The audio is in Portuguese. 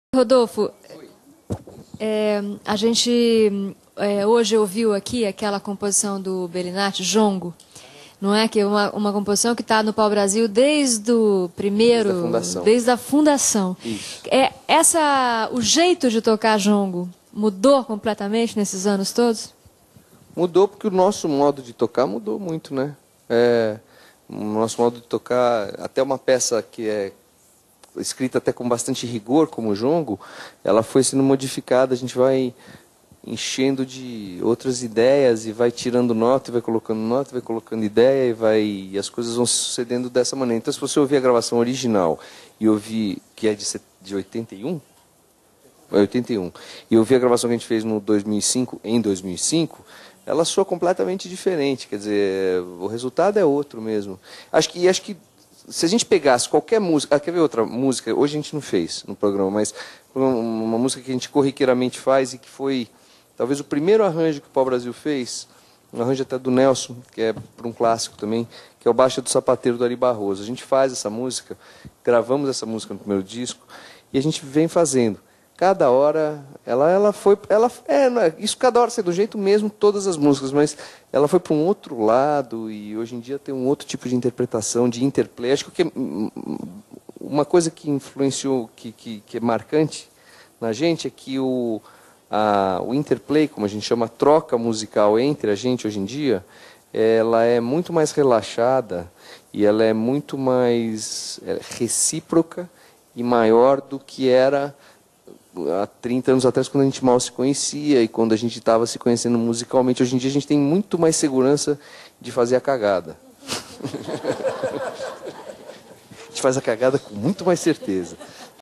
Rodolfo, a gente hoje ouviu aqui aquela composição do Bellinati, Jongo, não é? Que é uma composição que está no Pau-Brasil desde o primeiro... Desde a fundação. Isso. O jeito de tocar jongo mudou completamente nesses anos todos? Mudou porque o nosso modo de tocar mudou muito, né? O nosso modo de tocar, até uma peça que é escrita até com bastante rigor, como o jongo, ela foi sendo modificada, a gente vai enchendo de outras ideias e vai tirando nota, e vai colocando ideia e as coisas vão se sucedendo dessa maneira. Então, se você ouvir a gravação original e ouvir, que é de 81? É 81. E ouvir a gravação que a gente fez em 2005, ela soa completamente diferente, quer dizer, o resultado é outro mesmo. Acho que se a gente pegasse qualquer música... quer ver outra música? Hoje a gente não fez no programa, mas uma música que a gente corriqueiramente faz e que foi talvez o primeiro arranjo que o Pau-Brasil fez, um arranjo até do Nelson, que é para um clássico também, que é o Baixa do Sapateiro do Ari Barroso. A gente faz essa música, gravamos essa música no primeiro disco, e a gente vem fazendo. Cada hora, isso cada hora, do jeito mesmo, todas as músicas, mas ela foi para um outro lado e hoje em dia tem um outro tipo de interpretação, de interplay. Acho que uma coisa que influenciou, que é marcante na gente é que o interplay, como a gente chama, a troca musical entre a gente hoje em dia, ela é muito mais relaxada e ela é muito mais recíproca e maior do que era há 30 anos atrás, quando a gente mal se conhecia e quando a gente estava se conhecendo musicalmente. Hoje em dia a gente tem muito mais segurança de fazer a cagada. A gente faz a cagada com muito mais certeza.